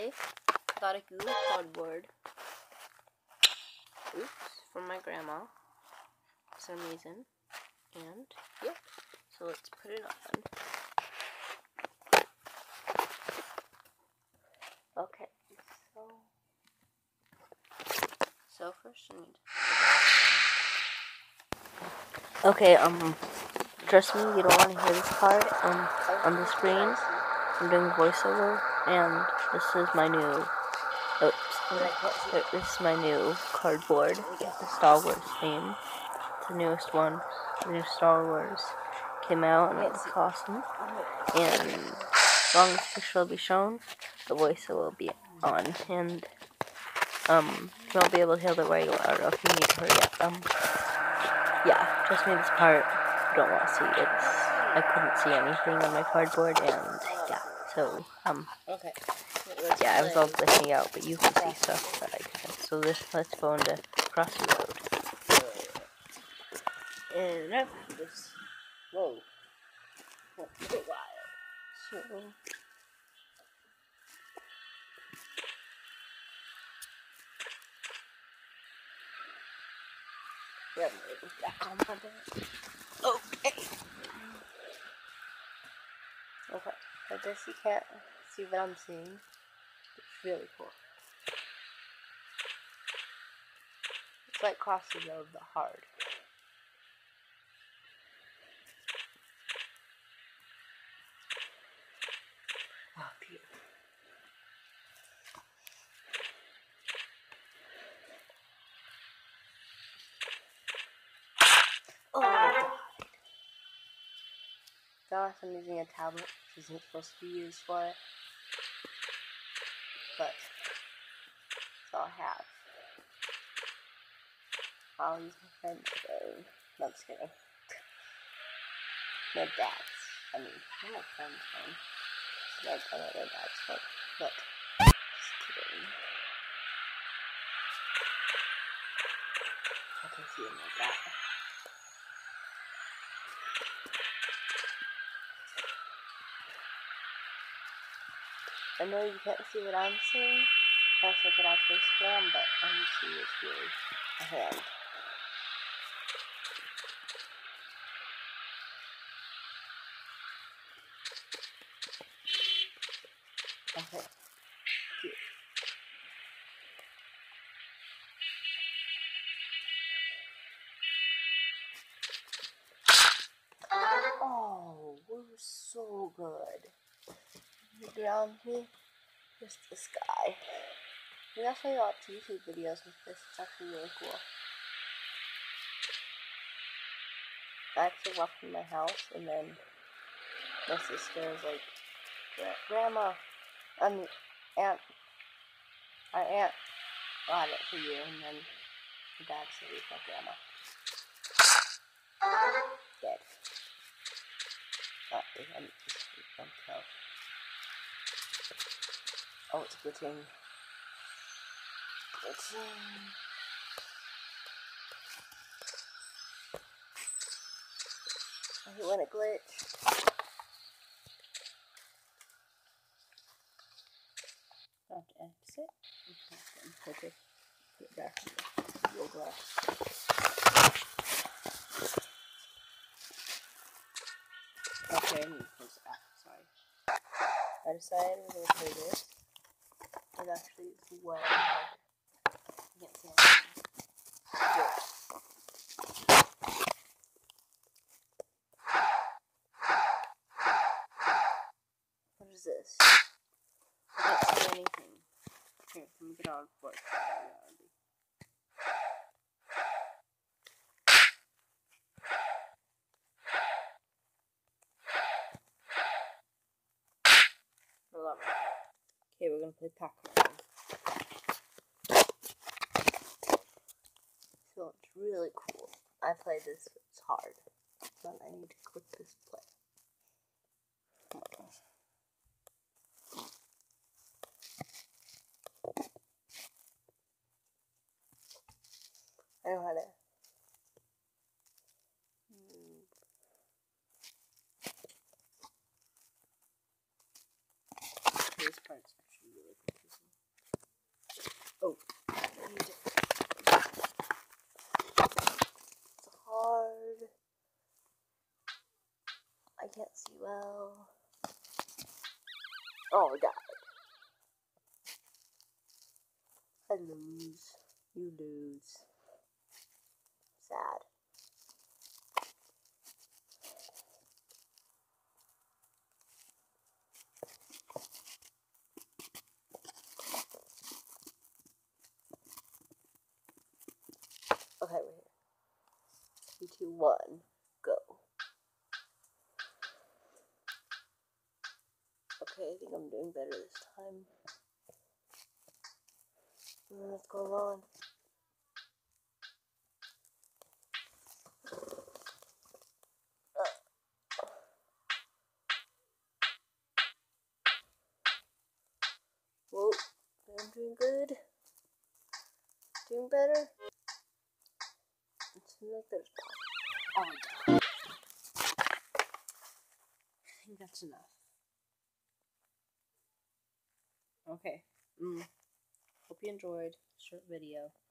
today I got a Google cardboard. Oops, from my grandma for some reason. And yep, so let's put it on. Okay, so first I need to... Okay, trust me, you don't want to hear this part on the screen. I'm doing voiceover, and this is my new, this is my new cardboard with the Star Wars theme. It's the newest one. The new Star Wars came out, and it's awesome. And as long as the picture will be shown, the voiceover will be on, and you won't be able to hear the regular audio if you need to hurry up. Yeah, trust me, this part you don't want to see. I couldn't see anything on my cardboard, and yeah, so Okay. Yeah, I was all glitching out, but you can see stuff that I couldn't. So let's go into Crossy Road. And after this, whoa, for a while. So grab my back on my bed. Okay. Okay. I guess you can't see what I'm seeing. It's really cool. It's like Crossy Road, but hard. Up here. Oh my god. Gosh, I'm using a tablet, which isn't supposed to be used for it. But that's all I have. I'll use my friend's phone. No, I'm just kidding. My dad's. I mean, not my friend's phone. Like, I don't know my dad's phone. But, just kidding. I can see him like that. I know you can't see what I'm seeing. Unless I could actually slam, but all you see is really a hand. Okay. Cute. Oh, we're so good. Around me, just the sky. We also got YouTube videos with this. It's actually really cool. I actually walked in my house, and then my sister was like, Grandma, Aunt, our aunt got it for you, and then my dad said it's my grandma. Dead. Don't tell. Oh, it's glitching. I hate when it glitched. I have to exit. Okay. Put it back in the glass. Okay, I need to close the app. Sorry. I decided we're going to play this. It's actually way hard. I can't see anything. What is this? I can't see anything. Here, let me get on for it. Okay, we're gonna play Pac-Man. So it's really cool. I played this, it's hard. But I need to click this play. Oh my gosh. I know how to move. This part's actually really confusing. Oh, God. I lose. You lose. Sad. Okay, we're here. 3, 2, 1, go. Okay, I think I'm doing better this time. What's going on? Whoa, I'm doing good. Doing better. It seems like there's oh my God. I think that's enough. Okay. Hope you enjoyed. Short video.